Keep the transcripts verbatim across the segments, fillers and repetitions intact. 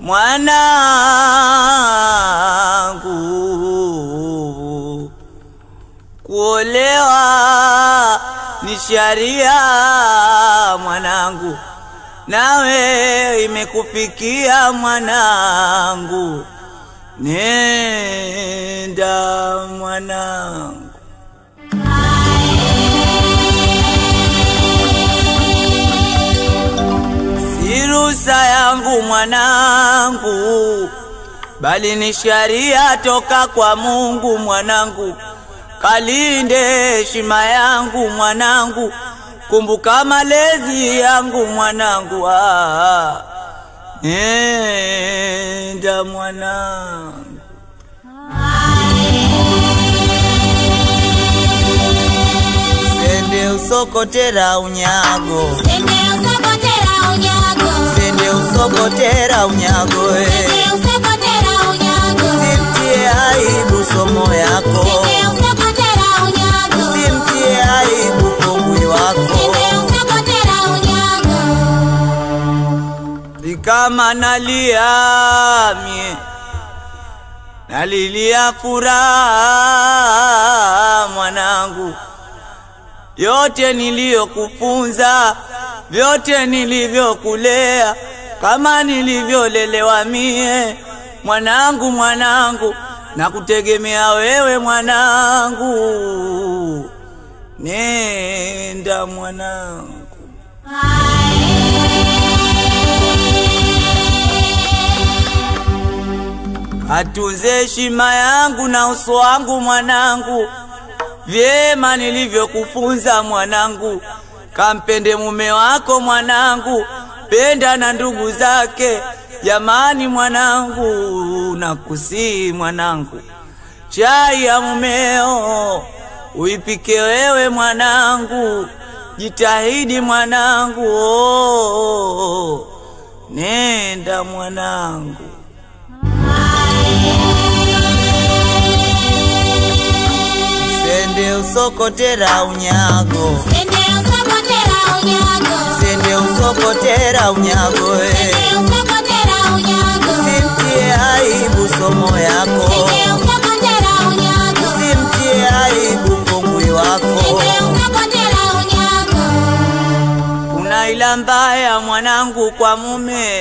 mwanangu, kuolewa ni sharia mwanangu, nawe imekufikia mwanangu, nenda mwanangu. Si ruhusa yangu mwanangu, bali ni sharia toka kwa Mungu mwanangu. Kalinde heshima yangu mwanangu, kumbuka malezi yangu mwanangu. Ah, nenda mwanangu. Sende usokotera unyago, Sende usokotera unyago, Sende usokotera unyago, Sende usokotera unyago, simtie aibu somo yako, Sende usokotera unyago, simtie aibu kongwi wako, Sende usokotera unyago. Kama nalia mie, nalilia furaha mwanangu, yote niliyokufunza, vyote nilivyokulea, kama nilivyolelewa mie mwanangu, mwanangu, na kutegemea wewe mwanangu, nenda mwanangu. Atunze heshima yangu na uso wangu mwanangu, vyema nilivyokufunza mwanangu. Kampende mume wako mwanangu, penda na ndugu zake. Jamani mwanangu, nakusihi mwanangu, chai ya mumeo uipike wewe mwanangu, jitahidi mwanangu. Oh, nenda mwanangu. Sende usokotera unyago, Sende usokotera unyago, Sende usokotera unyago, Sende usokotera unyago, simtie aibu somo yako, Sende usokotera unyago, simtie aibu kongwi wako. Sende usokotera unyago. Kuna ila mbaya mwanangu kwa mume,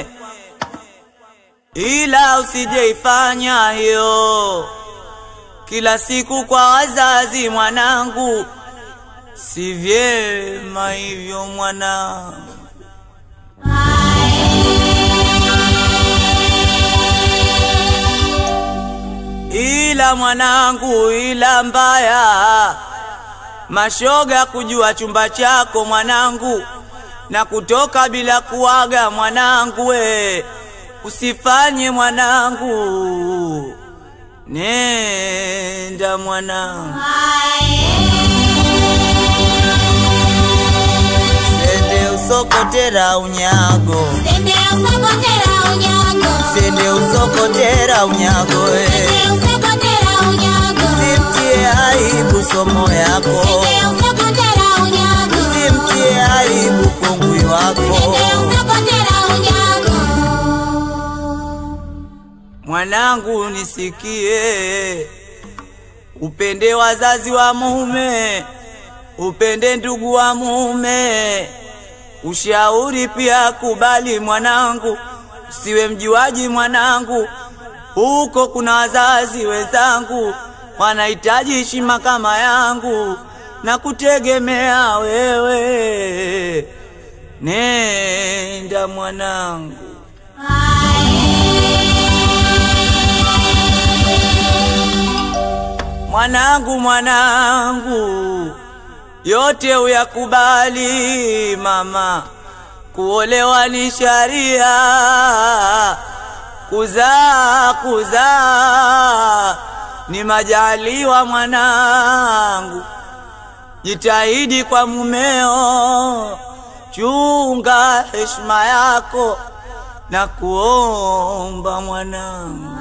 ila usijeifanya hiyo kila siku kwa wazazi mwanangu, si vyema hivyo mwanangu. Ila mwanangu, ila mbaya mashoga kujua chumba chako mwanangu, na kutoka bila kuaga mwanangu, we usifanye mwanangu, nenda mwanangu. Sende usokotera unyago, Sende usokotera unyago, Sende usokotera unyago, Sende usokotera unyago, simtie aibu somo yako, Sende usokotera unyago, simtie aibu kongwi wako. Sende usokotera unyago. Mwanangu nisikie, upende wazazi wa mume, upende ndugu wa mume, ushauri pia kubali mwanangu, usiwe mjuaji mwanangu. Huko kuna wazazi wenzangu wanahitaji heshima kama yangu, na kutegemea wewe, nenda mwanangu. Mwanangu, mwanangu, yote uyakubali mama, kuolewa ni sharia, kuzaa kuzaa ni majaliwa mwanangu. Jitahidi kwa mumeo, chunga heshima yako na kuomba mwanangu.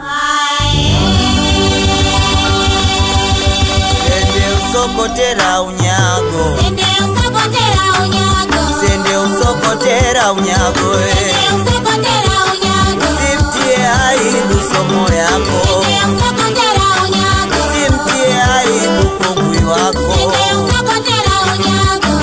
Sende usokotera unyago, Sende usokotera unyago, Sende usokotera unyago, Sende usokotera unyago, simtie masomo yako. Sendea usokotera unyago. Simtie aibu kongwi wako. Sendea usokotera unyago.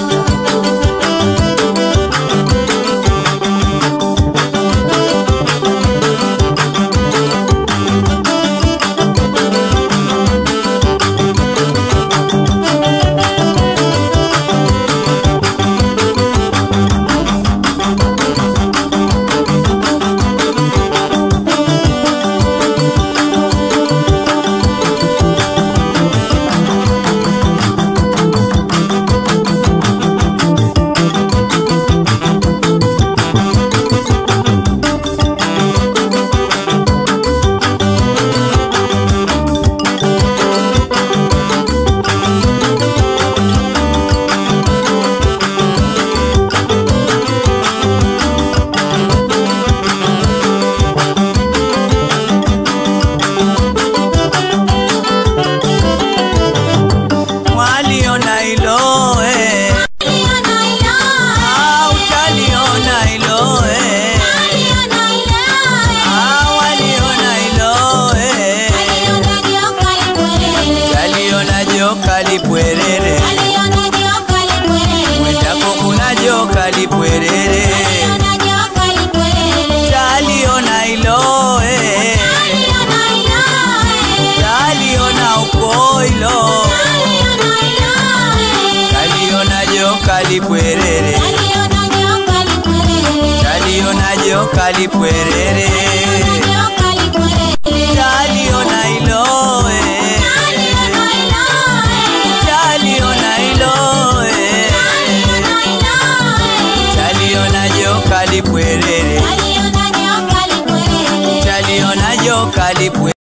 Kalipwerere, Aliona joka lipwerere. mwendako kuna joka lipwerere. Aliona joka lipwerere. Taliona ilo eh, Aliona ilo eh. taliona uko ilo. Aliona ilo eh. Taliona joka lipwerere, Aliona joka lipwerere. taliona joka lipwerere. Aliona joka lipwerere. Taliona ilo eh, Aliona ilo eh. taliona ilo eh, Aliona ilo eh. taliona joka lipwerere, Aliona joka lipwerere. taliona joka lipwerere.